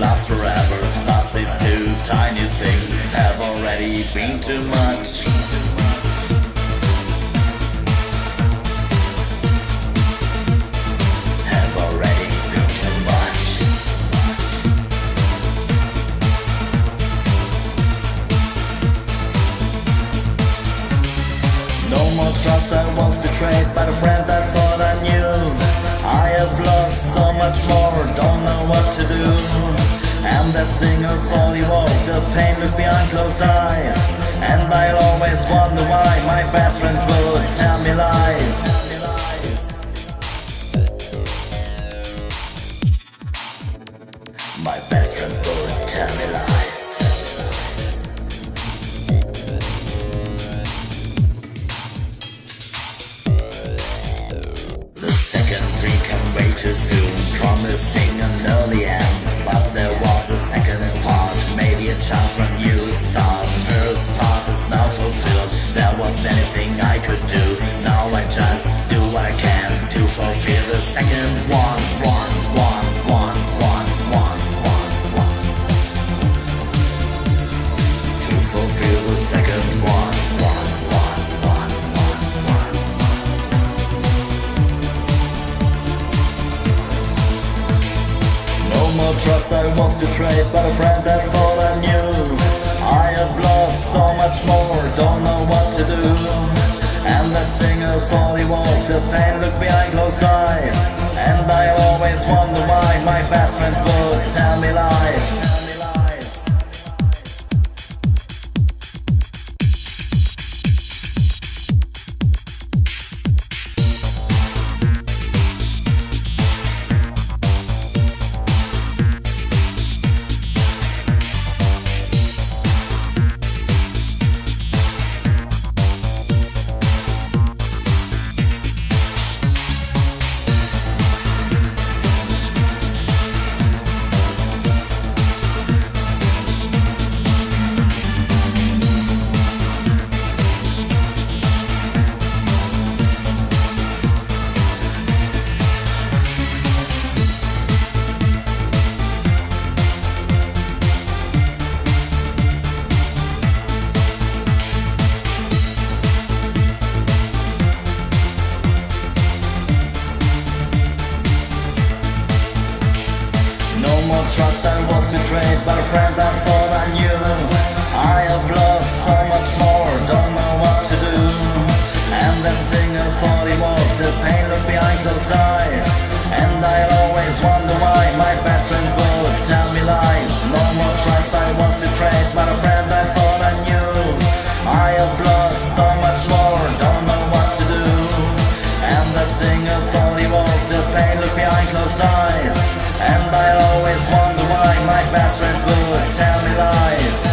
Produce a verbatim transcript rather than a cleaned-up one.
last forever, but these two tiny things have already been too much. Have already been too much. No more trust, I was betrayed by the friend I thought I knew. I have lost so much more, don't know what to do. And that singer thought he walked, the pain looked behind closed eyes. And I'll always wonder why my best friend would tell me lies. My best friend would tell me lies. The second dream came way too soon, promising an early end. But there was a second part, maybe a chance from you start. The first part is now fulfilled, there wasn't anything I could do. Now I just do what I can to fulfill the second one. One, one, one, one, one, one, one. To fulfill the second one. One, one, one, one, one, one. No more trust, I was betrayed by a friend I thought I knew. I have lost so much more, don't know what to do. And that singer thought he walked, the pain looked behind closed eyes. And I always wonder why my best friend would tell me lies. Trust, I was betrayed by a friend I thought I knew. I have lost so much more, don't know what to do. And that singer thought he walked, the pain looked behind closed eyes. And I always wonder why my best friend would tell me lies. No more trust, I was betrayed by a friend I thought I knew. I have lost so much more, don't know what to do. And that singer thought he walked, the pain looked behind closed eyes. And I always wonder why my best friend would tell me lies.